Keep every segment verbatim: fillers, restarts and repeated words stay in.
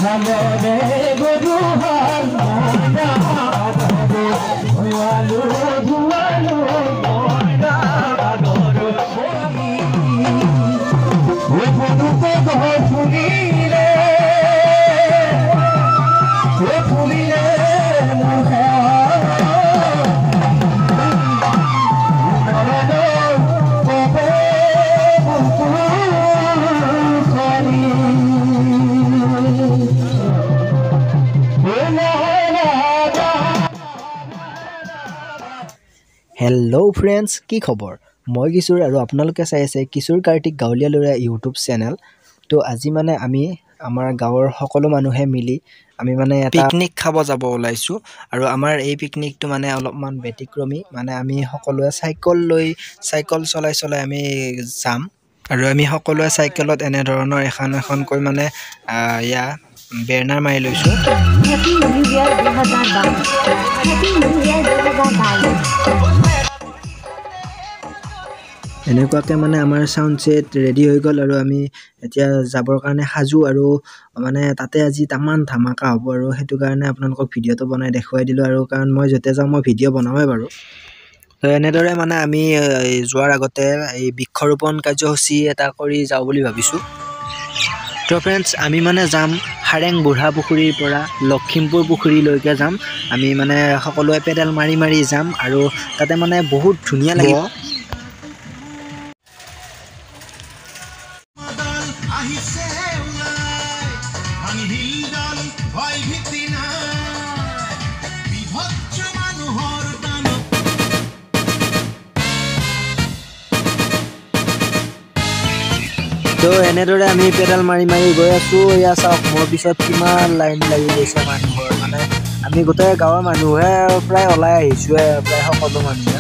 Hello friends की खबर मैं किशोर और आपनालोके चाइ आछे किशोर कार्तिक गावलिया लरा यूट्यूब चैनल। तो আজি माने आमी आमार गाँवर सकलो मानुहे मिली आमी माने पिकनिक खाब जाब ओलाइछु और आमार ए पिकनिक तो माने अलपमान व्यतिक्रमी माने आमी सकलोए साइकल लई साइकल चलाई चलाई आमी जाम और आमी सकलोए साइकलत एने धৰণৰ এখন এখন কৈ माने या बेरनार मारि लैछु। हैप्पी न्यू इयर दो हज़ार बाईस हैप्पी न्यू इयर दो हज़ार बाईस। এনেকুৱাকে মানে আমাৰ সাউন্ড সেট ৰেডি হৈ গল আৰু আমি এতিয়া যাবৰ কাৰণে হাজু আৰু মানে তাতে আজি তামান ধামাকা হ'ব আৰু হেতু কাৰণে আপোনালোকক ভিডিওটো বনাই দেখুৱাই দিলো আৰু কাৰণ মই যতে যাম মই ভিডিও বনাওৱে বাৰু। তো এনেদৰে মানে আমি যোৱাৰ আগতে এই বৃক্ষৰোপণ কাৰ্যসূচী এটা কৰি যাও বুলি ভাবিছো। তো फ्रेंड्स আমি মানে যাম হাৰেং বুঢ়া পুখুৰীৰ পৰা লখিমপুৰ পুখুৰীলৈকে যাম। আমি মানে সকলোৱে পেডেল মাৰি মাৰি যাম আৰু তাতে মানে বহুত ধুনীয়া লাগিব। তো এনেদৰে আমি পেডাল মাৰি মাৰি গৈ আছো। ইয়া চাওক মোৰ পিছত কিমান লাইন লাগি গৈছে মানুহৰ মানে আমি গোটেই গাঁৱৰ মানুহে প্ৰায় ওলাই আহিছো প্ৰায় সকলো মানুহে।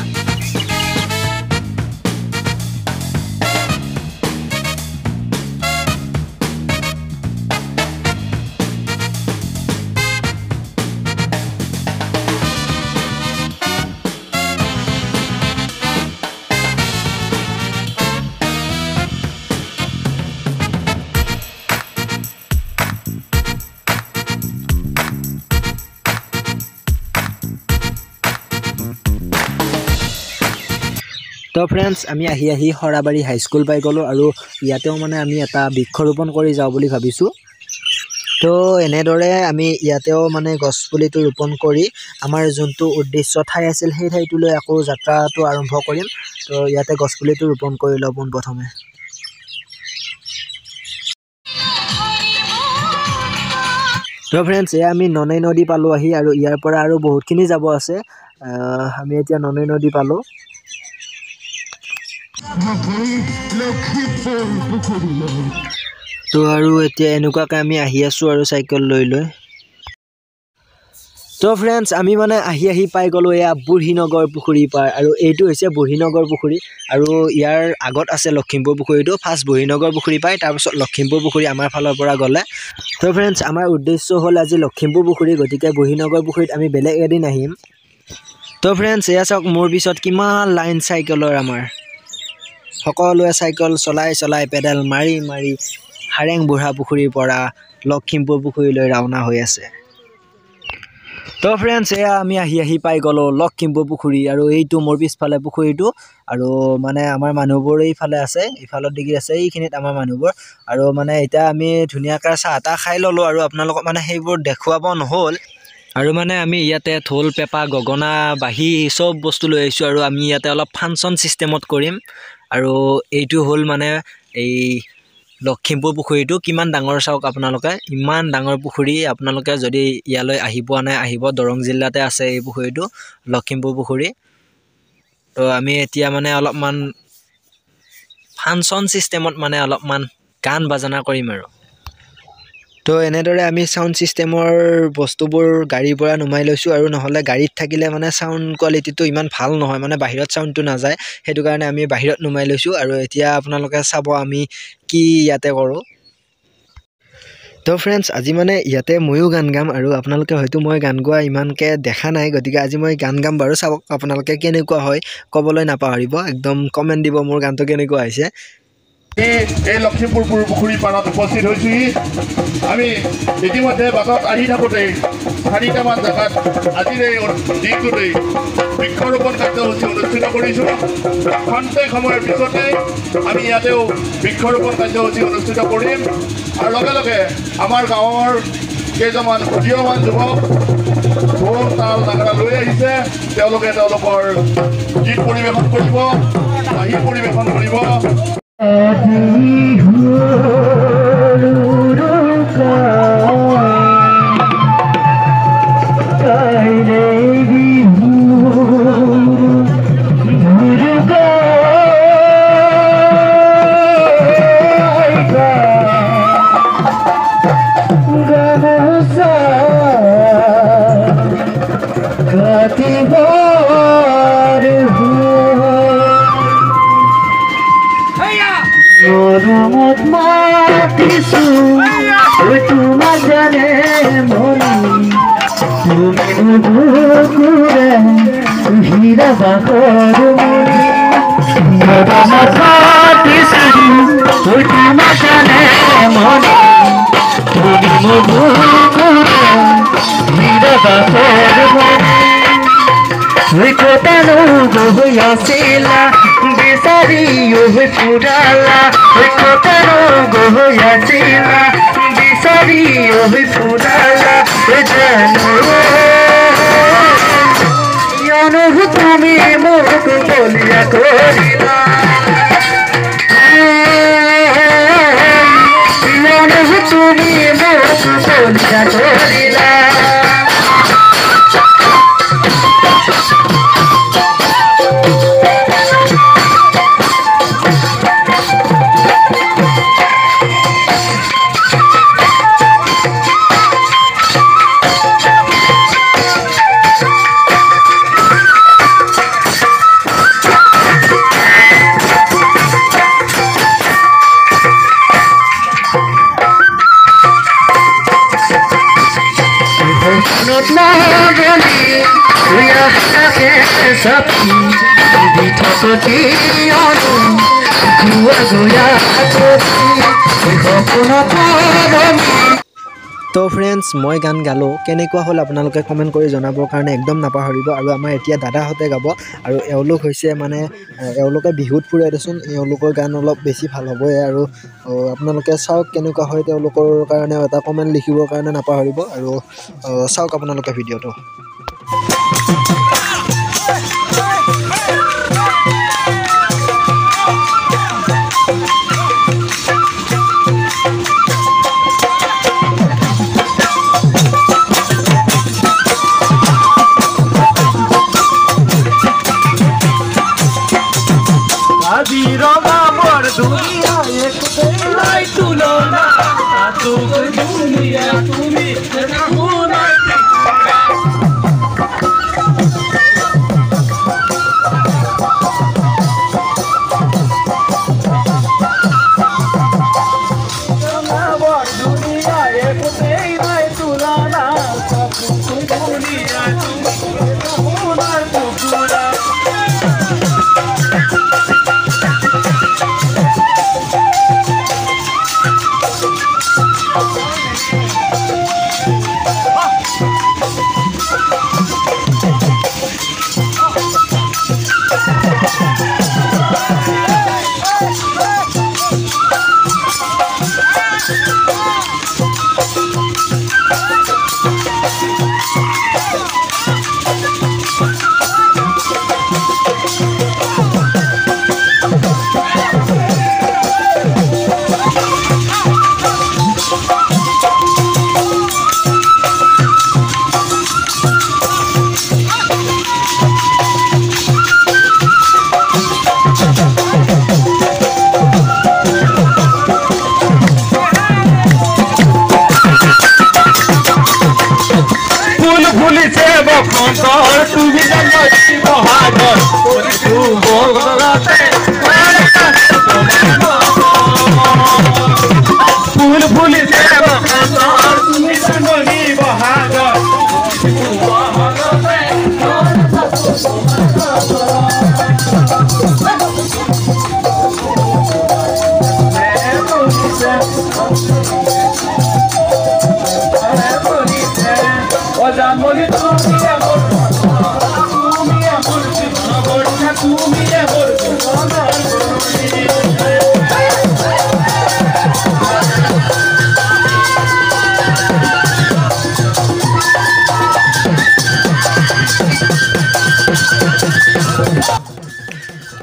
तो फ्रेंड्स आमी आही आही हराबारी हाई स्कूल पाई गलो और इयातेও মানে আমি এটা বৃক্ষৰোপণ কৰি যাও বুলি ভাবিছো। তো এনেদৰে আমি ইয়াতেও মানে গছপুলিটো ৰোপণ কৰি আমাৰ যোনটো উদ্দেশ্য ঠাই আছিল সেই ঠাইটোলৈ আকৌ যাত্ৰাটো আৰম্ভ কৰিম। তো ইয়াতে গছপুলিটো ৰোপণ কৰি লও পোন প্ৰথমে। তো फ्रेंड्स এ আমি ননৈ নদী পালো আহি আৰু ইয়াৰ পৰা আৰু বহুতখিনি যাব আছে। আমি এতিয়া ননৈ নদী পালো। তো আৰু এতিয়া এনেকুৱাকে আমি আহি আছো আৰু সাইকেল লৈ লৈ। তো फ्रेंड्स আমি মানে আহি আহি পাই গলো এয়া বুঢ়ীনগৰ পুখুৰী পাৰ আৰু এইটো হৈছে বুঢ়ীনগৰ পুখুৰী আৰু ইয়াৰ আগত আছে লখিমপুৰ পুখুৰীটো। ফাৰ্স্ট বুঢ়ীনগৰ পুখুৰী পাই তাৰ পিছত লখিমপুৰ পুখুৰী আমাৰ ফালৰ পৰা গলে। তো फ्रेंड्स আমাৰ উদ্দেশ্য হ'ল আজি লখিমপুৰ পুখুৰী গতিকে বুঢ়ীনগৰ পুখুৰীত আমি বেলেগ এদিন আহিম। তো फ्रेंड्स এয়া চাওক মোৰ পিছত কিমান লাইন সাইকেলৰ আমাৰ সকলোৱে সাইকেল চলাই চলাই পেডেল মাৰি মাৰি হাৰেং বুঢ়া পুখুৰীৰ পৰা লখিমপুৰ পুখুৰীলৈ ৰাওনা হৈ আছে। তো फ्रेंड्स এয়া আমি আহি আহি পাই গলো লখিমপুৰ পুখুৰী আৰু এইটো মোৰ পিছফালে পুখুৰীটো আৰু মানে আমাৰ মানুহবোৰ এইফালে আছে ইফালৰ দিগি আছে এইখিনিত আমাৰ মানুহবোৰ আৰু মানে এটা আমি ধুনীয়াকৈ চাহ তা খাই ললো আৰু আপোনালোকক মানে সেইবোৰ দেখুৱাব নহল আৰু মানে আমি ইয়াতে ঢোল পেপা গগনা বাহি সব বস্তু লৈ আহিছো আৰু আমি ইয়াতে অলপ ফাংচন সিস্টেমত কৰিম। আৰু এইটো হল মানে এই লখিমপুৰ পুখুৰীটো কিমান ডাঙৰ চাওক আপোনালোকে ইমান ডাঙৰ পুখুৰী আপোনালোকে যদি ইয়ালৈ আহি পোৱা নাই আহিব দৰং জিলাতে আছে এই পুখুৰীটো লখিমপুৰ পুখুৰী। তো আমি এতিয়া মানে অলপমান ফাংচন সিস্টেমত মানে অলপমান গান বাজনা কৰিম আৰু। তো এনেদৰে আমি সাউন্ড সিস্টেমৰ বস্তুবোৰ গাড়ীৰ পৰা নুমাই লৈছো আৰু নহলে গাড়ীত থাকিলে মানে সাউন্ড কোৱালিটিটো ইমান ভাল নহয় মানে বাহিৰত সাউন্ডটো না যায় হেতু কাৰণে আমি বাহিৰত নুমাই লৈছো আৰু এতিয়া আপোনালোকে চাব আমি কি ইয়াতে কৰো। তো फ्रेंड्स আজি মানে ইয়াতে ময়ো গান গাম আৰু আপোনালোকে হয়তো মই গান গোৱা ইমানকে দেখা নাই গতিকে আজি মই গান গাম বাৰু চাওক আপোনালোকে কেনেকুৱা হয় কবলৈ নাপাহৰিব একদম কমেন্ট দিব মোৰ গানটো কেনেকুৱা হৈছে। এই লখিমপুৰ পুখুৰী পাৰত উপস্থিত হৈছোহি। আমি ইতিমধ্যে বাটত আহি থাকোঁতেই চাৰিটামান জেগাত আজিৰ এই দিনটোতেই বৃক্ষৰোপণ কাৰ্যসূচী অনুষ্ঠিত কৰিছোঁ। খন্তেক সময়ৰ পিছতে আমি ইয়াতেও বৃক্ষৰোপণ কাৰ্যসূচী অনুষ্ঠিত কৰিম আৰু লগে লগে আমাৰ গাঁৱৰ কেইজনমান উদীয়মান যুৱক ঢোল তাল নাগাৰা লৈ আহিছে। তেওঁলোকে তেওঁলোকৰ গীত পৰিৱেশন কৰিব, আহি পৰিৱেশন কৰিব। তো ফ্ৰেণ্ডছ, মই গান গালোঁ, কেনেকুৱা হ'ল আপোনালোকে কমেণ্ট কৰি জনাবৰ কাৰণে একদম নাপাহৰিব। আৰু আমাৰ এতিয়া দাদাহঁতে গাব, আৰু এওঁলোক হৈছে মানে এওঁলোকে বিহুত ফুৰে দেচোন, এওঁলোকৰ গান অলপ বেছি ভাল হ'বই। আৰু আপোনালোকে চাওক কেনেকুৱা হয়, তেওঁলোকৰ কাৰণেও এটা কমেণ্ট লিখিবৰ কাৰণে নাপাহৰিব। আৰু চাওক আপোনালোকে ভিডিঅ'টো।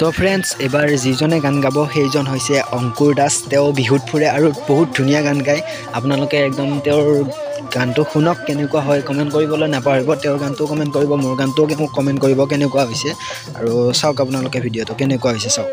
তো ফ্ৰেণ্ডছ এবাৰ যিজনে গান গাব সেইজন হৈছে অংকুৰ দাস। তেওঁ বিহুত ফুৰে আৰু বহুত ধুনীয়া গান গায়। আপোনালোকে একদম তেওঁৰ গানটো শুনক, কেনেকুৱা হয় কমেণ্ট কৰিবলৈ নাপাহৰিব। তেওঁৰ গানটো কমেণ্ট কৰিব, মোৰ গানটোও মোক কমেণ্ট কৰিব কেনেকুৱা হৈছে। আৰু চাওক আপোনালোকে ভিডিঅ'টো কেনেকুৱা হৈছে চাওক।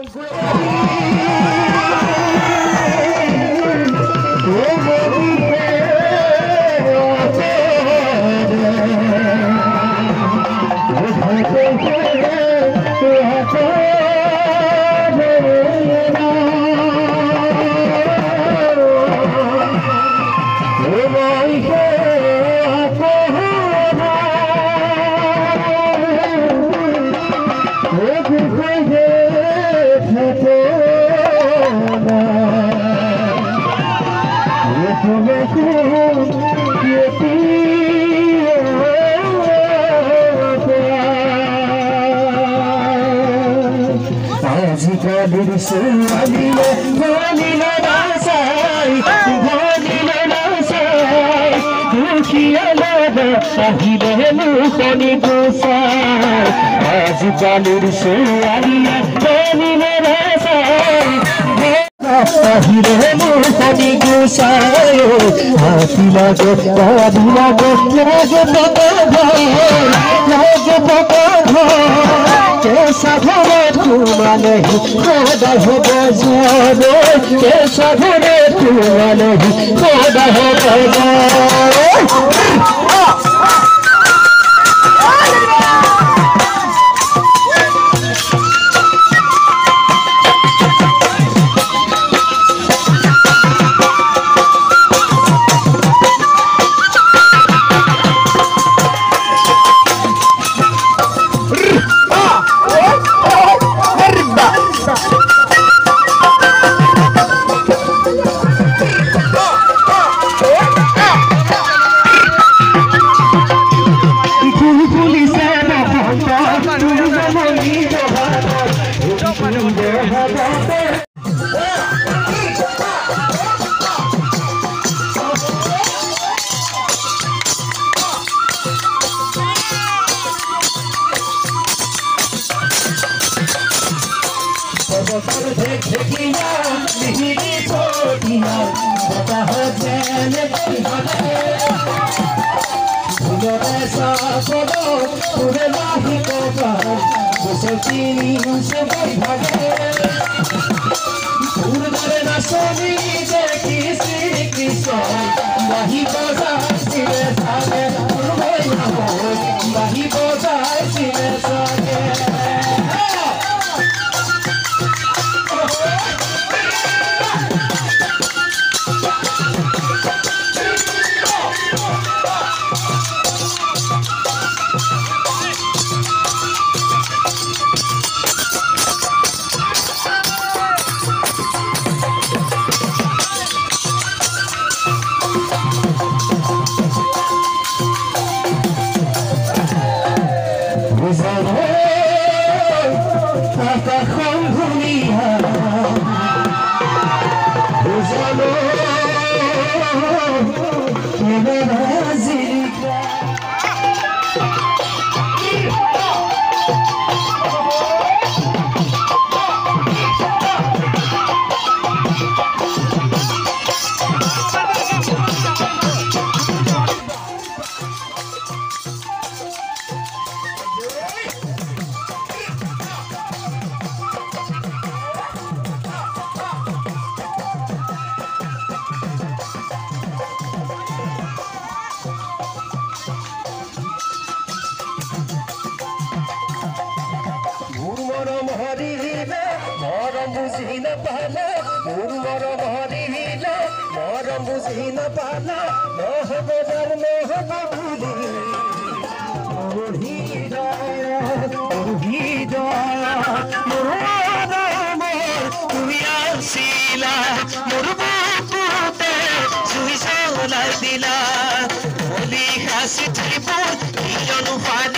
আজিকালিৰ ছোৱালীয়ে জানিলে আহিলে মুখনি গুচাই হাতি লাগে গাড়ী লাগে লাগে বকা ঘৰ লাগে বকা ঘৰ কেঁচা ঘৰত সোমালেহি সদায় হ'ব জানে কেঁচা ঘৰত সোমালেহি সদায় হ'ব জানে।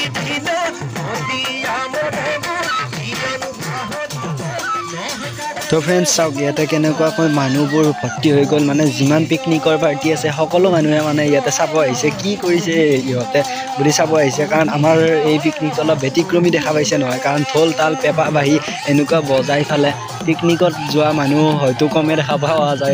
Never তো ফ্ৰেণ্ডছ চাওক ইয়াতে কেনেকুৱাকৈ মানুহবোৰ ভৰ্তি হৈ গ'ল মানে যিমান পিকনিকৰ পাৰ্টি আছে সকলো মানুহে মানে ইয়াতে চাব আহিছে কি কৰিছে ইহঁতে বুলি চাব আহিছে কাৰণ আমাৰ এই পিকনিক অলপ ব্যতিক্ৰমী দেখা পাইছে নহয় কাৰণ ঢোল তাল পেঁপা বাঁহী এনেকুৱা বজাই ফালে পিকনিকত যোৱা মানুহ হয়তো কমে দেখা পোৱা যায়।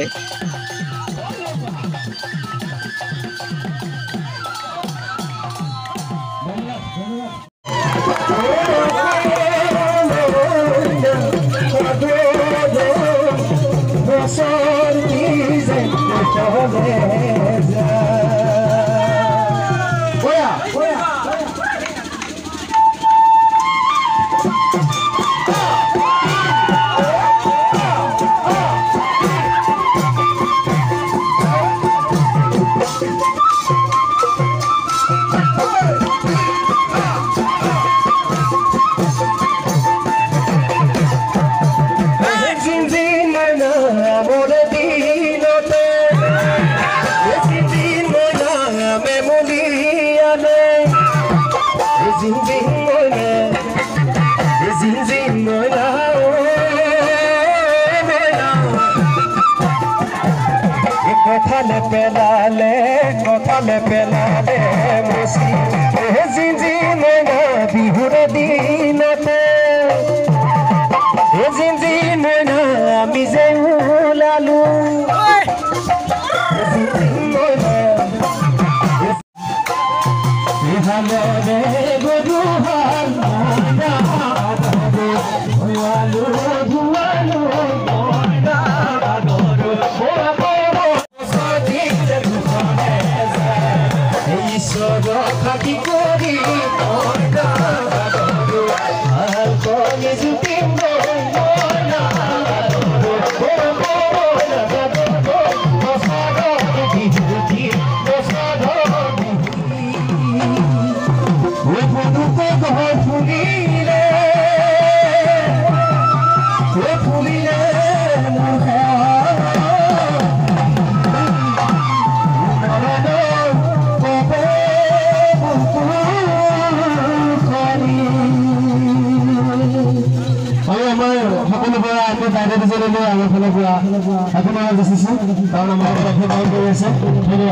Kotale pelale, kotale pelale, musi. Eh zinji mena bihura dinate. Eh zinji mena amize ulalu. Eh zinji mena. Ihalone goduhan na na dualu dualu na adoru. Kaki kori orga badoru al koni zutimbo na badoru kora kora badoru mosado dihuti mosado o pudu ko go pulile o pulile muha Ada di sini nih, aku kalau gua, aku mau di sini, kalau nama aku aku mau di sini, ini.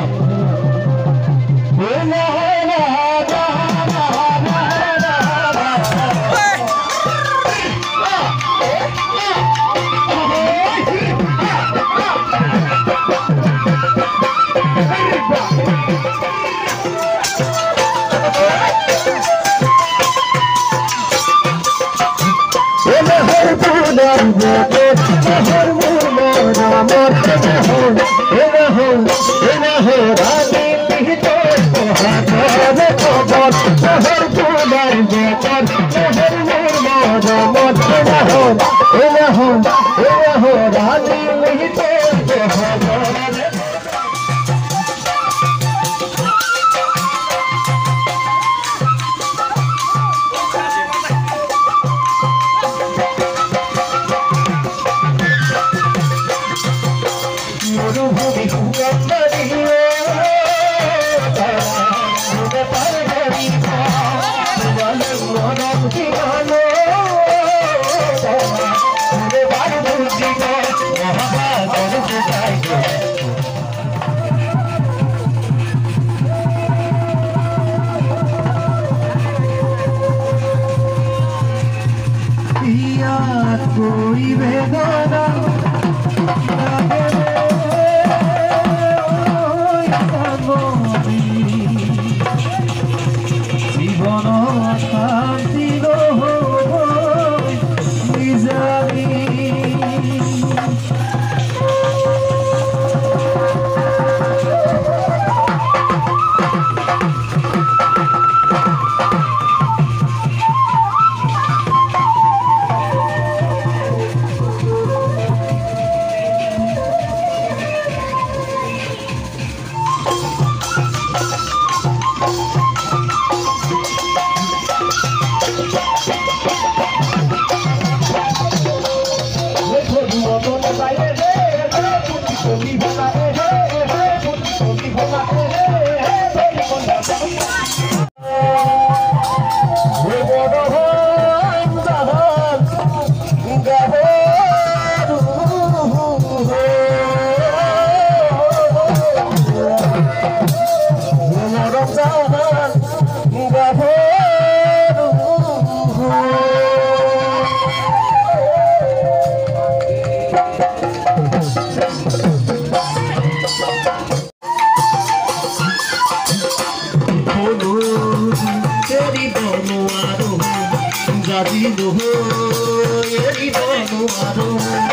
জাজি নহয় এৰিব নোৱাৰো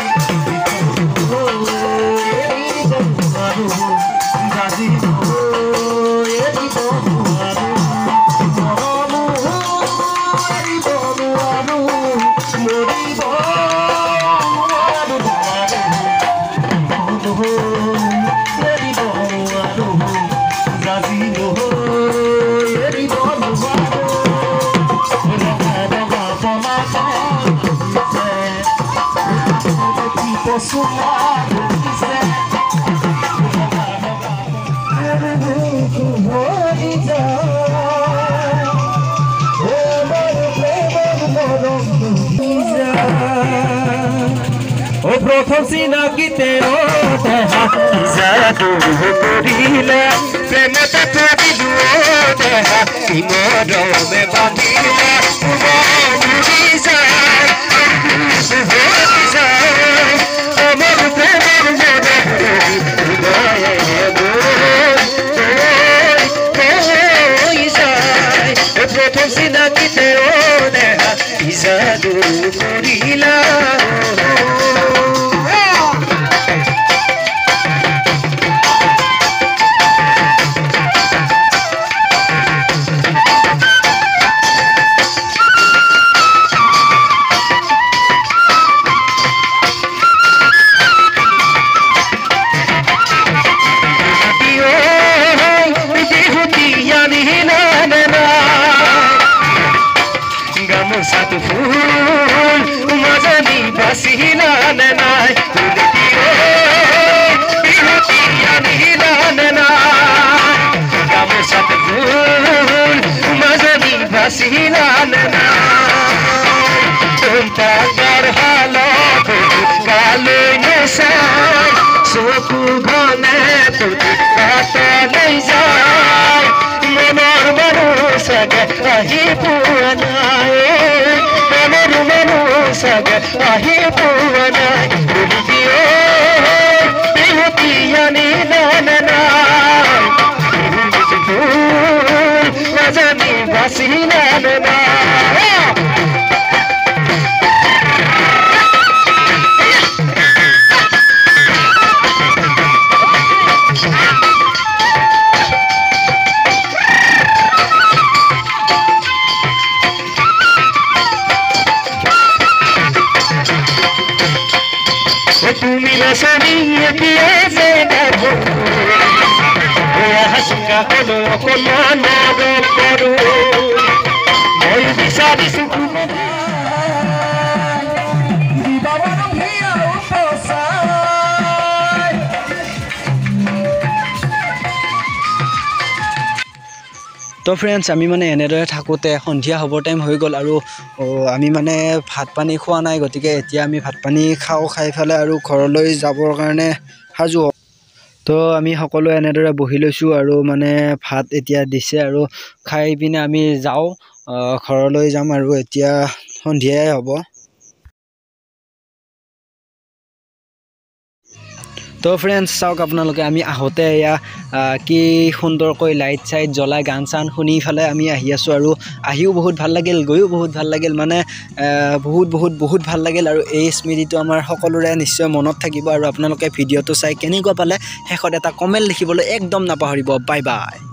এৰিব নোৱাৰো জাজি নহয় এৰিব নোৱাৰো মৰম এৰিব নোৱাৰো মৰিব প্রথম চিনাকিতে ও দেহা জাদু করিলে প্রেমতে পড়িলু ও দেহা কি মরমে বাঁধিলে বুড়ি যায় বুড়ি যায় আমার প্রেমের মনে প্রথম চিনাকিতে ও দেহা জাদু করিলা ahi puana diyo bihutiyani nanana wazani vasinana তুমি রসনি পিয়েছে দেখো হাসকা হলো কোনো নরম করো মই বিচাৰিছো তো ফ্ৰেণ্ডছ আমি মানে এনেদৰে থাকোঁতে সন্ধিয়া হ'বৰ টাইম হৈ গ'ল আৰু আমি মানে ভাত পানী খোৱা নাই গতিকে এতিয়া আমি ভাত পানী খাওঁ খাই পেলাই আৰু ঘৰলৈ যাবৰ কাৰণে সাজু হওঁ তো আমি সকলোৱে এনেদৰে বহি লৈছোঁ আৰু মানে ভাত এতিয়া দিছে আৰু খাই পিনে আমি যাওঁ ঘৰলৈ যাম আৰু এতিয়া সন্ধিয়াই হ'ব তো ফ্ৰেণ্ডছ চাওক আপোনালোকে আমি আহোঁতে এয়া কি সুন্দৰকৈ লাইট চাইট জ্বলাই গান চান শুনি পেলাই আমি আহি আছোঁ আৰু আহিও বহুত ভাল লাগিল গৈও বহুত ভাল লাগিল মানে বহুত বহুত বহুত ভাল লাগিল আৰু এই স্মৃতিটো আমাৰ সকলোৰে নিশ্চয় মনত থাকিব আৰু আপোনালোকে ভিডিঅ'টো চাই কেনেকুৱা পালে শেষত এটা কমেণ্ট লিখিবলৈ একদম নাপাহৰিব বাই বাই